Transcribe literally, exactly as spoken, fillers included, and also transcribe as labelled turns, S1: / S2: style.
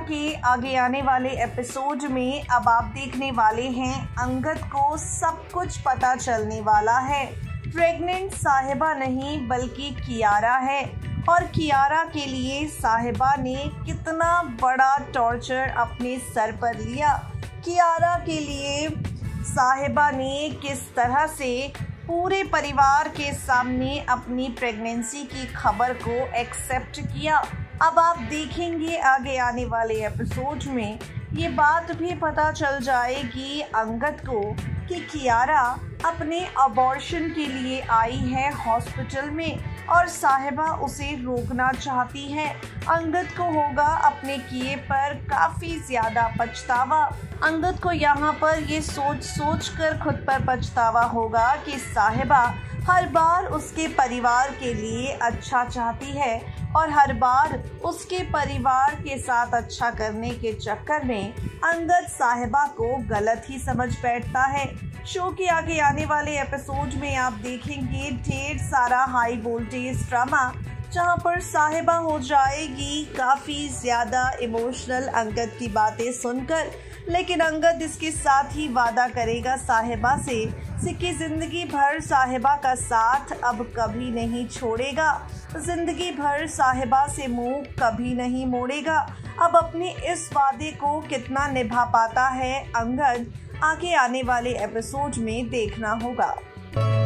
S1: के आगे आने वाले एपिसोड में अब आप देखने वाले हैं अंगद को सब कुछ पता चलने वाला है। प्रेग्नेंट साहिबा नहीं बल्कि कियारा है और कियारा के लिए साहिबा ने कितना बड़ा टॉर्चर अपने सर पर लिया। कियारा के लिए साहिबा ने किस तरह से पूरे परिवार के सामने अपनी प्रेगनेंसी की खबर को एक्सेप्ट किया। अब आप देखेंगे आगे आने वाले एपिसोड में ये बात भी पता चल जाएगी अंगद को कि कियारा अपने अबॉर्शन के लिए आई है हॉस्पिटल में और साहिबा उसे रोकना चाहती है। अंगद को होगा अपने किए पर काफ़ी ज़्यादा पछतावा। अंगद को यहाँ पर ये सोच सोच कर खुद पर पछतावा होगा कि साहिबा हर बार उसके परिवार के लिए अच्छा चाहती है और हर बार उसके परिवार के साथ अच्छा करने के चक्कर में अंगद साहिबा को गलत ही समझ बैठता है। शो के आगे आने वाले एपिसोड में आप देखेंगे ढेर सारा हाई वोल्टेज ड्रामा, जहां पर साहिबा हो जाएगी काफ़ी ज़्यादा इमोशनल अंगद की बातें सुनकर। लेकिन अंगद इसके साथ ही वादा करेगा साहिबा से कि ज़िंदगी भर साहिबा का साथ अब कभी नहीं छोड़ेगा, ज़िंदगी भर साहिबा से मुंह कभी नहीं मोड़ेगा। अब अपने इस वादे को कितना निभा पाता है अंगद, आगे आने वाले एपिसोड में देखना होगा।